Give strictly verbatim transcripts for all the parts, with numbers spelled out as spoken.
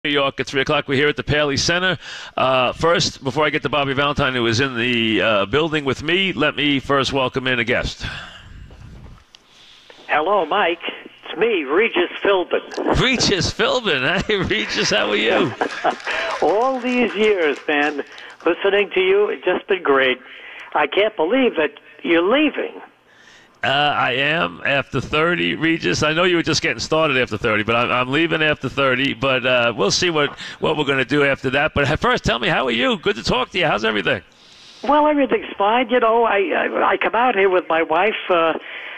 New York at three o'clock. We're here at the Paley Center. Uh, first, before I get to Bobby Valentine, who is in the uh, building with me, let me first welcome in a guest. Hello, Mike. It's me, Regis Philbin. Regis Philbin. Hey, Regis, how are you? All these years, man, listening to you, it's just been great. I can't believe that you're leaving. Uh, I am after thirty, Regis. I know you were just getting started after thirty, but I'm, I'm leaving after thirty. But uh, we'll see what, what we're going to do after that. But first, tell me, how are you? Good to talk to you. How's everything? Well, everything's fine. You know, I I, I come out here with my wife uh,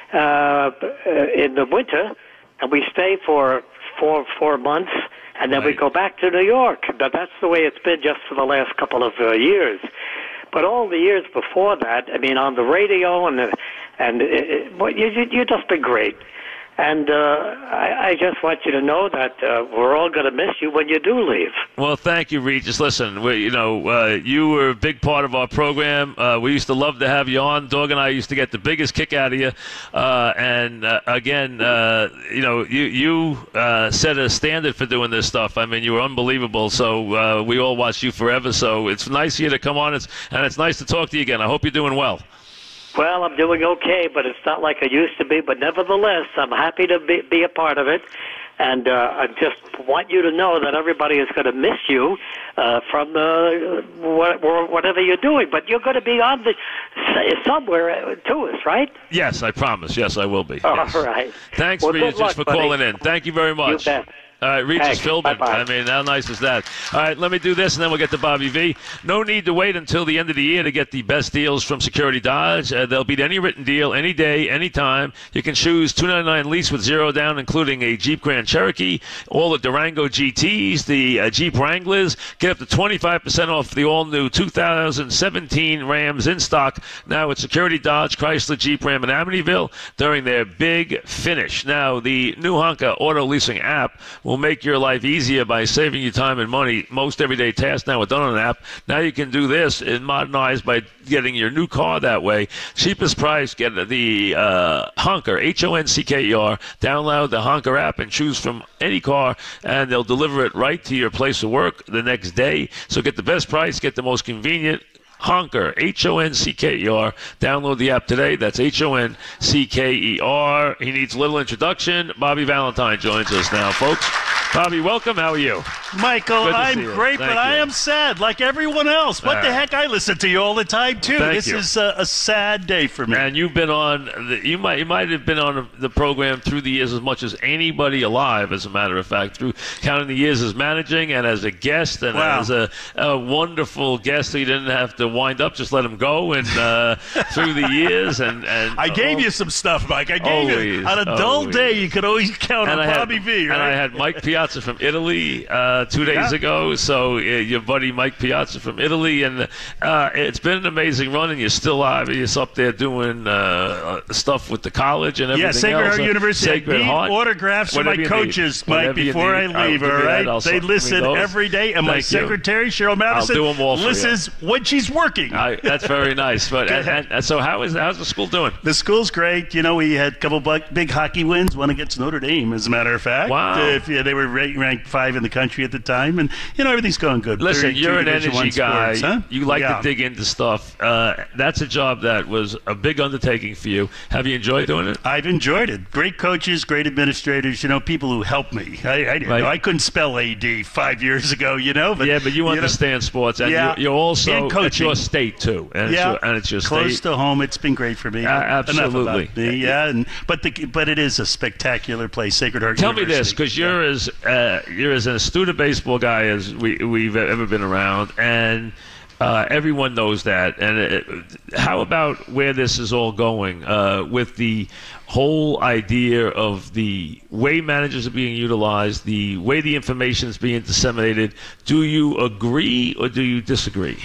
uh, in the winter, and we stay for four four months, and then right. we go back to New York. But that's the way it's been just for the last couple of uh, years. But all the years before that, I mean, on the radio and the, and it, it, well, you you you've just been great. And uh, I, I just want you to know that uh, we're all going to miss you when you do leave. Well, thank you, Regis. Listen, we, you know, uh, you were a big part of our program. Uh, we used to love to have you on. Dog and I used to get the biggest kick out of you. Uh, and, uh, again, uh, you know, you, you uh, set a standard for doing this stuff. I mean, you were unbelievable. So uh, we all watched you forever. So it's nice of you to come on, it's, and it's nice to talk to you again. I hope you're doing well. Well, I'm doing okay, but it's not like I used to be. But nevertheless, I'm happy to be, be a part of it. And uh, I just want you to know that everybody is going to miss you uh, from uh, whatever you're doing. But you're going to be on the somewhere to us, right? Yes, I promise. Yes, I will be. All yes. right. Thanks, well, Regis, luck, for buddy. calling in. Thank you very much. You bet. All right, Regis Thanks. Philbin. Bye-bye. I mean, how nice is that? All right, let me do this, and then we'll get to Bobby V. No need to wait until the end of the year to get the best deals from Security Dodge. Uh, they'll beat any written deal, any day, any time. You can choose two ninety-nine lease with zero down, including a Jeep Grand Cherokee, all the Durango G Ts, the uh, Jeep Wranglers. Get up to twenty-five percent off the all-new two thousand seventeen Rams in stock now at Security Dodge, Chrysler, Jeep, Ram, and Amityville during their big finish. Now, the new Honka Auto Leasing app will make your life easier easier by saving you time and money. Most everyday tasks now are done on an app. Now you can do this and modernize by getting your new car that way. Cheapest price, get the uh, Honker, H O N C K E R. Download the Honker app and choose from any car, and they'll deliver it right to your place of work the next day. So get the best price, get the most convenient Honker, H O N C K E R. Download the app today. That's H O N C K E R. He needs a little introduction. Bobby Valentine joins us now, folks. Bobby, welcome. How are you? Michael, I'm great, Thank but you. I am sad, like everyone else. What All the right. heck? I listen to you all the time, too. Thank this you. is a, a sad day for me. And you've been on, the, you might you might have been on the program through the years as much as anybody alive, as a matter of fact, through counting the years as managing and as a guest and Wow. as a, a wonderful guest so you didn't have to wind up, just let him go and uh, through the years. And, and I gave oh, you some stuff, Mike. I gave always, you, on a dull always. day, you could always count And on I had, Bobby V, right? and I had Mike Piazza from Italy uh, two days Yeah. ago. So uh, your buddy Mike Piazza from Italy, and uh, it's been an amazing run. And you're still obvious up there doing uh, stuff with the college and everything Yeah, Sacred else. Heart University. Sacred I need Heart. autographs from Whatever my you coaches, need. Mike, Whatever you before I need. I'll leave, give all you that. right? I'll They give me listen those. every day, and my Thank you. secretary, Cheryl Madison, do 'em all for you. listens when she's working. I, that's very nice. But and, and, and so how is how's the school doing? The school's great. You know, we had a couple bu- big hockey wins, one against Notre Dame, as a matter of fact. Wow. Uh, if, yeah, they were ra- ranked five in the country at the time, and, you know, everything's going good. Listen, thirty-two you're an Division energy One guy. sports, huh? You like Yeah. to dig into stuff. Uh, that's a job that was a big undertaking for you. Have you enjoyed doing it? I've enjoyed it. Great coaches, great administrators, you know, people who helped me. I, I didn't Right. know. I couldn't spell A D five years ago, you know. But, Yeah, but you know, understand sports, and Yeah. you're, you're also And it's coaching. your state too, and it's yeah, your, and it's your close state. to home. It's been great for me. Uh, absolutely. Enough about me, yeah. And, but the but it is a spectacular place, Sacred Heart Tell me University. this, because you're as uh, you're as astute a baseball guy as we we've ever been around, and uh, everyone knows that. And it, how about where this is all going uh, with the whole idea of the way managers are being utilized, the way the information is being disseminated? Do you agree or do you disagree?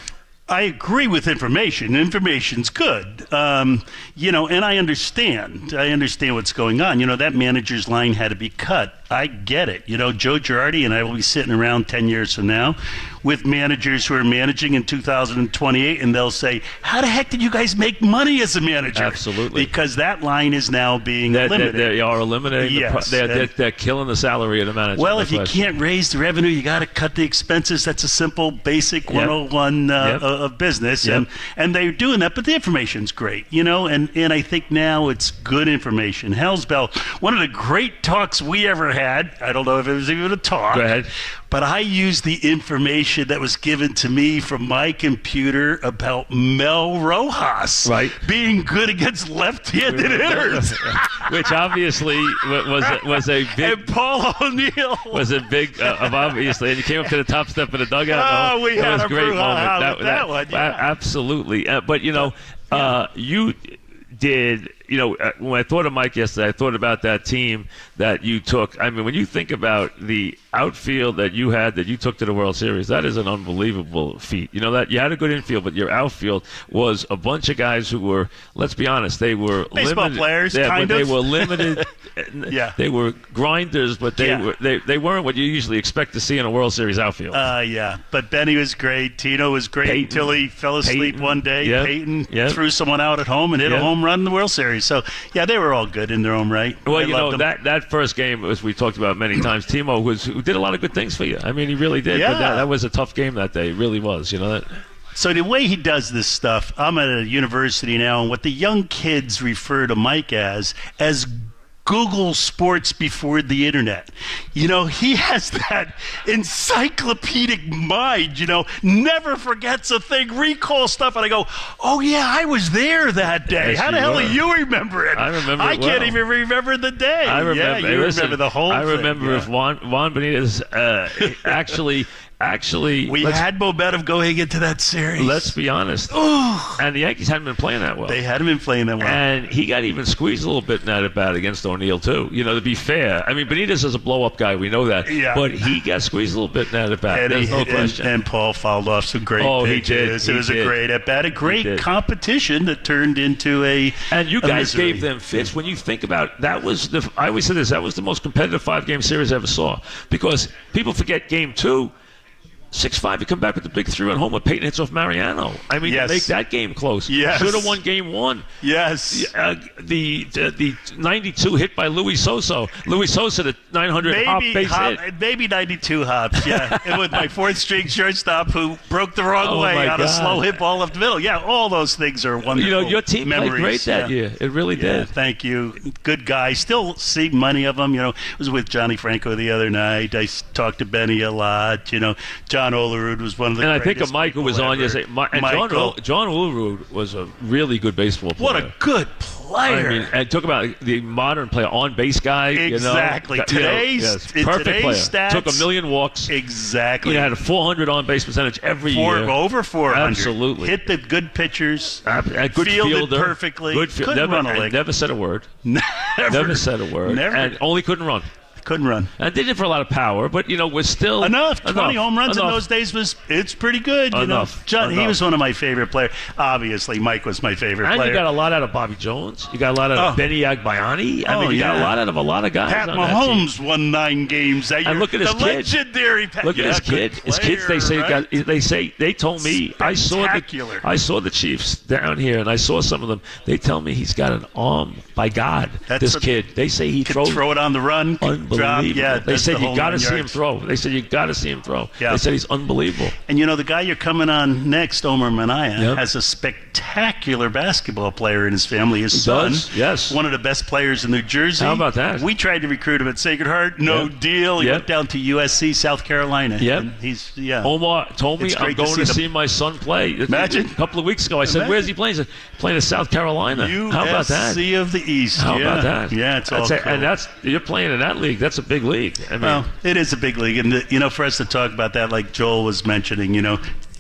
I agree with information. Information's good. Um, you know, and I understand. I understand what's going on. You know, that manager's line had to be cut. I get it. You know, Joe Girardi and I will be sitting around ten years from now with managers who are managing in two thousand twenty-eight, and they'll say, how the heck did you guys make money as a manager? Absolutely. Because that line is now being They're, eliminated. They are eliminating. Yes, the pro- they're, and- they're, they're killing the salary of the manager. Well, no if you question. can't raise the revenue, you got to cut the expenses. That's a simple, basic Yep. one oh one uh, Yep. of business, Yep. and and they're doing that. But the information's great, you know. And and I think now it's good information. Hell's Bell, one of the great talks we ever had. I don't know if it was even a talk. Go ahead. But I used the information that was given to me from my computer about Mel Rojas Right. being good against left-handed hitters. Which obviously wa- was a, was a big And Paul O'Neill was a big uh, of obviously, and you came up to the top step of the dugout. Oh, no, we it had was a a great brouhaha moment. with that one, yeah. a- absolutely. Uh, but you know, uh, you did. You know, uh, when I thought of Mike yesterday, I thought about that team that you took. I mean, when you think about the outfield that you had that you took to the World Series, that is an unbelievable feat. You know that you had a good infield, but your outfield was a bunch of guys who were, let's be honest, they were Baseball limited. players, yeah, kind but of. They were limited. Yeah. They were grinders, but they Yeah. were they, they weren't what you usually expect to see in a World Series outfield. Uh, yeah, but Benny was great. Tino was great Peyton. until he fell asleep Peyton. one day. Yep. Peyton Yep. threw someone out at home and hit Yep. a home run in the World Series. So, yeah, they were all good in their own right. Well, I you know loved them. that, that first game, as we talked about many times, Timo was who did a lot of good things for you. I mean, he really did. Yeah. But that, that was a tough game that day. It really was. You know that. So the way he does this stuff, I'm at a university now, and what the young kids refer to Mike as, as Google Sports before the internet. You know, he has that encyclopedic mind, you know, never forgets a thing, recalls stuff, and I go, oh, yeah, I was there that day. Yes, How the you hell were. do you remember it? I remember I it can't well. even remember the day. I remember. Yeah, you listen, remember the whole I thing. remember yeah. if Juan Juan Benitez uh, actually actually. We let's, had momentum going into that series. Let's be honest. Ooh. And the Yankees hadn't been playing that well. They hadn't been playing that well. And he got even squeezed a little bit in that at bat against O'Neill, too. You know, to be fair. I mean, Benitez is a blow-up guy. We know that. Yeah. But he got squeezed a little bit in that at bat. And, There's he, no and, question. and Paul fouled off some great Oh, he pitches. did. It He was did. a great at bat, a great did. competition that turned into a. And you a guys misery. gave them fits. When you think about that, was the I always say this. That was the most competitive five-game series I ever saw. Because people forget Game Two. six five, you come back with the big three-run homer. Peyton hits off Mariano. I mean, Yes. to make that game close. Yes. Should have won Game One. Yes. Uh, the, the the ninety-two hit by Luis Sosa. Luis Sosa, the nine hundred hop Maybe base hop, hit. maybe ninety-two hops, yeah. And with my fourth string shortstop who broke the wrong Oh, way my on a God. slow hit ball up the middle. Yeah, all those things are wonderful. You know, your team memories. played great that yeah. year. It really Yeah, did. thank you. Good guy. Still see many of them. You know, I was with Johnny Franco the other night. I s- talked to Benny a lot. You know, John Olerud was one of the And I think greatest of Mike, who was people on ever. yesterday. Mi- and John, Michael. O- John Olerud was a really good baseball player. What a good player. I mean, and talk about the modern player, on-base guy. Exactly. You know, Today's- yes, in perfect today's player. stats- Took a million walks. exactly. He had a four hundred on-base percentage every Four, year. over four hundred. Absolutely. Hit the good pitchers. A, a good Fielded fielder, perfectly. Good fi- Couldn't never, run a and lick. never said a word. Never, Never said a word. Never. And only couldn't run. Couldn't run. And did it for a lot of power, but you know, was still Enough. twenty home runs enough. in those days was it's pretty good. You Enough. know, John. He Enough. was one of my favorite players. Obviously, Mike was my favorite And player. you got a lot out of Bobby Jones. You got a lot out of Oh. Benny Agbayani. I Oh, mean, you got a yeah. lot out of a lot of guys. Pat on that team. Mahomes won nine games that year. And look at his the kid. legendary Pat. Look at yeah, his good kid. His kids. They say player, got. They say they told me. I saw the. Spectacular. I saw the Chiefs down here, and I saw some of them. They tell me he's got an arm by God. That's this a- kid. They say he Could throws. throw it on the run. could Unbelievable. Drop. Yeah, they that's said the you whole got to nine see him yards. throw. They said you got to see him throw. Yeah. They said he's unbelievable. And you know, the guy you're coming on next, Omar Minaya, Yep. has a spectacular basketball player in his family. His He son, does, yes. one of the best players in New Jersey. How about that? We tried to recruit him at Sacred Heart. No Yep. deal. He Yep. went down to U S C, South Carolina. Yep. And he's yeah. Omar told me It's I'm great to going see to the- see my son play. Imagine. A couple of weeks ago, I said, Imagine. "Where's he playing?" He said, "Playing at South Carolina." How about that? U S C of the East. How yeah. about that? Yeah, it's all That's a- cool. And that's you're playing in that league. That's a big league. I mean, Well, it is a big league, and you know, for us to talk about that, like Joel was mentioning, you know,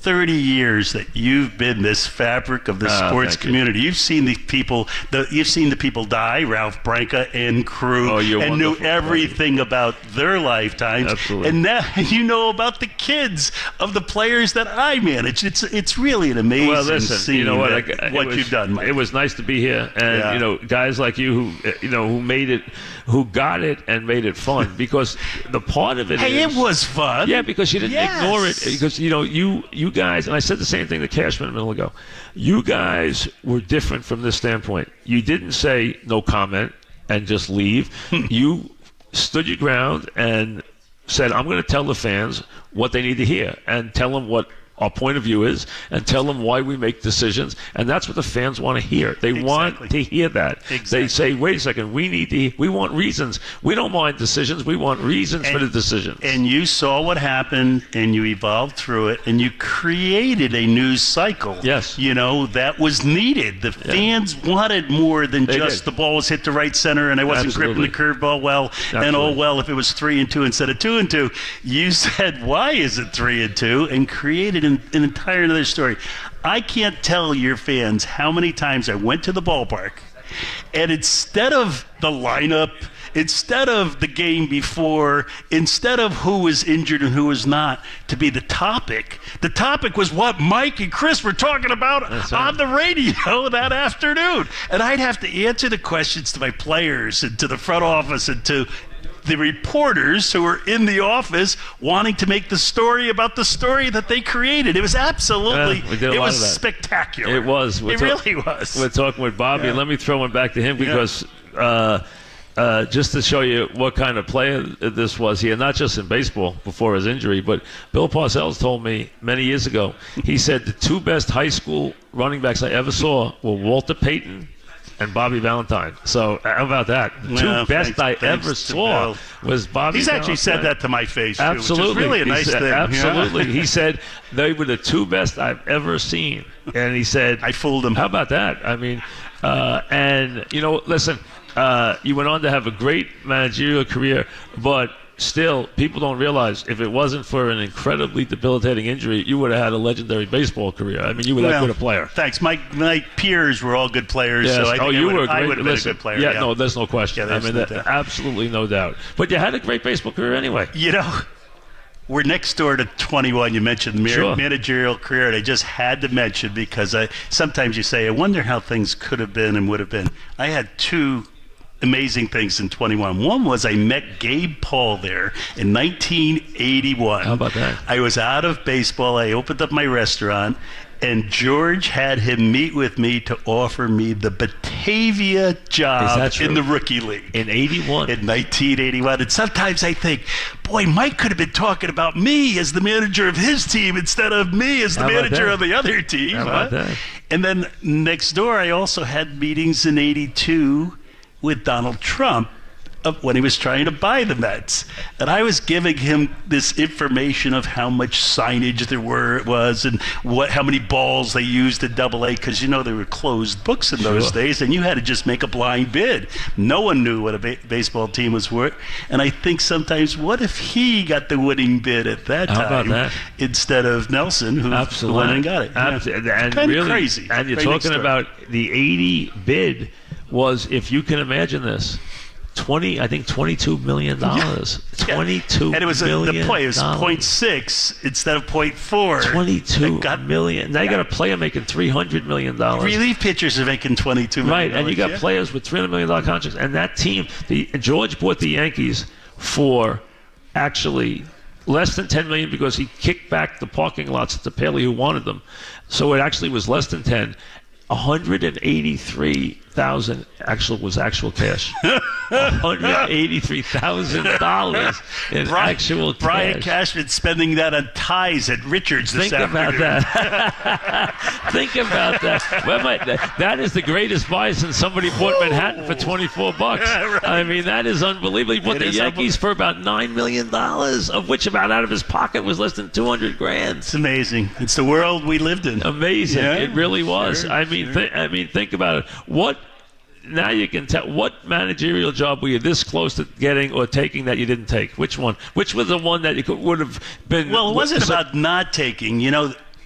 thirty years that you've been this fabric of the Oh, sports thank you. community. You've seen the people, the, you've seen the people die, Ralph Branca and crew, Oh, you're and knew wonderful, everything about their lifetimes. Absolutely. And now you know about the kids of the players that I manage. It's it's really an amazing Well, listen, scene you know what? that- I, it what was, you've done, Mike. It was nice to be here, and Yeah. you know, guys like you who, uh, you know, who made it, who got it and made it fun. Because the part of it Hey, is, it was fun. yeah, because you didn't Yes. ignore it. Because you know, you you guys, and I said the same thing to Cashman a minute ago. You guys were different from this standpoint. You didn't say no comment and just leave. You stood your ground and said, I'm going to tell the fans what they need to hear and tell them what our point of view is and tell them why we make decisions. And that's what the fans want to hear. They Exactly. want to hear that. Exactly. They say, wait a second, we need to, we want reasons. We don't mind decisions. We want reasons for the decisions. And you saw what happened, and you evolved through it, and you created a news cycle. Yes. You know, that was needed. The fans wanted more than They just did. the ball was hit to right center and I wasn't Absolutely. gripping the curveball well. And oh, Absolutely. well, if it was three and two instead of two and two. You said, why is it three and two? And created an, an entire another story. I can't tell your fans how many times I went to the ballpark, and instead of the lineup, instead of the game before, instead of who was injured and who was not, to be the topic, the topic was what Mike and Chris were talking about That's right. on the radio that afternoon. And I'd have to answer the questions to my players and to the front office and to the reporters who were in the office wanting to make the story about the story that they created. It was absolutely, Yeah, we did a it lot was of that. spectacular. It was. We're It talk- really was. We're talking with Bobby. Yeah. Let me throw one back to him because uh, uh, just to show you what kind of player this was here, not just in baseball before his injury, but Bill Parcells told me many years ago, he said the two best high school running backs I ever saw were Walter Payton and Bobby Valentine. So how about that? The two Well, best thanks- I thanks ever to saw Bill. was Bobby He's actually said Valentine. that to my face, too, Absolutely. which is really a He nice said- thing. yeah. Absolutely. He said they were the two best I've ever seen. And he said, I fooled him. How about that? I mean, uh, and, you know, listen, uh, you went on to have a great managerial career, but still, people don't realize if it wasn't for an incredibly debilitating injury, you would have had a legendary baseball career. I mean, you were that Well, good a player. Thanks. My my peers were all good players, Yes. so I think oh, I you would, were a I great. would have been listen, a good player. Yeah, yeah. no, there's no question. Yeah, I there's mean, no that, doubt. absolutely no doubt. But you had a great baseball career anyway. You know, we're next door to twenty-one. You mentioned the Sure. managerial career, and I just had to mention because I sometimes you say, I wonder how things could have been and would have been. I had two amazing things in twenty-one. One was I met Gabe Paul there in nineteen eighty-one. How about that? I was out of baseball. I opened up my restaurant, and George had him meet with me to offer me the Batavia Is job that true? in the rookie league. In eighty-one. In nineteen eighty-one. And sometimes I think, boy, Mike could have been talking about me as the manager of his team instead of me as the How about manager that? of the other team. How about huh? that? And then next door, I also had meetings in eighty-two with Donald Trump of when he was trying to buy the Mets. And I was giving him this information of how much signage there were was and what how many balls they used at Double A, because you know they were closed books in those Sure. days, and you had to just make a blind bid. No one knew what a ba- baseball team was worth. And I think sometimes, what if he got the winning bid at that How about time that? instead of Nelson, who Absolutely. went and got it? Abs- Yeah. and Kinda really, crazy. And you're Right next talking door. about the eighty bid was, if you can imagine this, twenty, I think twenty-two million dollars. Yeah. Twenty-two And it was a, million the play was dollars. point six instead of point four. Twenty-two It got- million. Now you got a player making three hundred million dollars. Relief pitchers are making twenty-two million. Right, and you got yeah. players with three hundred million dollar contracts, and that team, the George bought the Yankees for actually less than ten million because he kicked back the parking lots to Paley who wanted them, so it actually was less than ten. one hundred eighty-three thousand actual was actual cash. one hundred eighty-three thousand dollars in Brian, actual Brian cash. Cashman spending that on ties at Richards this Think about afternoon. that. Think about that. Well, my- that. That is the greatest buy since somebody bought Manhattan for twenty-four bucks. Right. I mean, that is unbelievable. He bought It the is Yankees for about nine million dollars, of which about out of his pocket was less than two hundred grand. It's amazing. It's the world we lived in. Amazing. Yeah, It really was. sure, I mean, sure. thi- I mean, think about it. What now you can tell what managerial job were you this close to getting or taking that you didn't take? Which one? Which was the one that you could, would have been? Well, it wasn't so- about not taking. You know,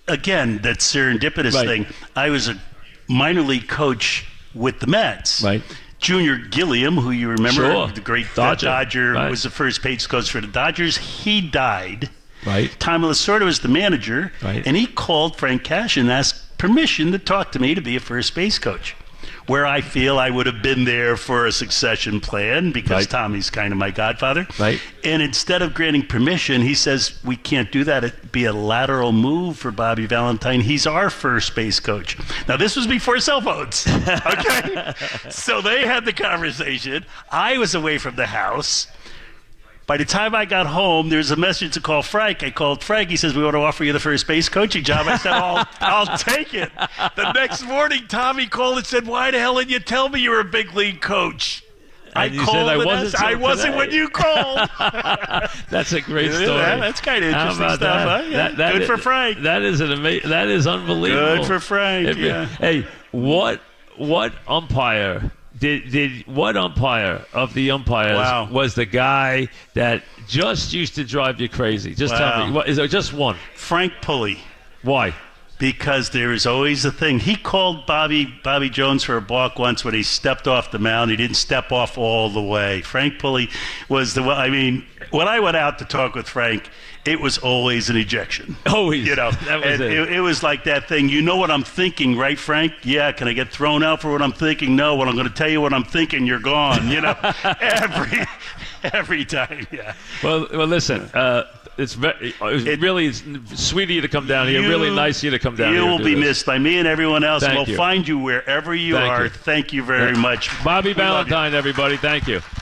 again, that serendipitous Right. thing. I was a minor league coach with the Mets. Right. Junior Gilliam, who you remember, Sure. the great Dodger. Dodger, Right. was the first base coach for the Dodgers. He died. Right. Tom Lasorda was the manager, Right. and he called Frank Cash and asked permission to talk to me to be a first base coach, where I feel I would have been there for a succession plan because Right. Tommy's kind of my godfather. Right. And instead of granting permission, he says, we can't do that. It'd be a lateral move for Bobby Valentine. He's our first base coach. Now, this was before cell phones, okay? So they had the conversation. I was away from the house. By the time I got home, there's a message to call Frank. I called Frank. He says, we want to offer you the first base coaching job. I said, I'll, I'll take it. The next morning, Tommy called and said, why the hell didn't you tell me you were a big league coach? I And you called said, I and wasn't asked- I till wasn't today. when you called. That's a great Yeah, story. that's kinda How interesting about stuff, that? huh? Yeah. That- that Good is- for Frank. That is an ama- That is unbelievable. Good for Frank, It- yeah. Hey, what what umpire did did what umpire of the umpires Wow. was the guy that just used to drive you crazy? Just tell Wow. me. What, is there just one? Frank Pulley. Why? Because there is always a thing. He called Bobby Bobby Jones for a balk once when he stepped off the mound. He didn't step off all the way. Frank Pulley was the one. I mean, when I went out to talk with Frank, it was always an ejection. Always. You know, That was and it. it. It was like that thing. You know what I'm thinking, right, Frank? Yeah. Can I get thrown out for what I'm thinking? No. When I'm going to tell you what I'm thinking, you're gone. You know, every every time. Yeah. Well, well, listen. Uh, it's very, it's It- really sweet of you to come down here. You- Really nice of you to come down You here. and will do be this. missed by me and everyone else. Thank We'll you. find you wherever you Thank are. you. Thank you very much. Bobby We love you. Valentine, everybody. Thank you.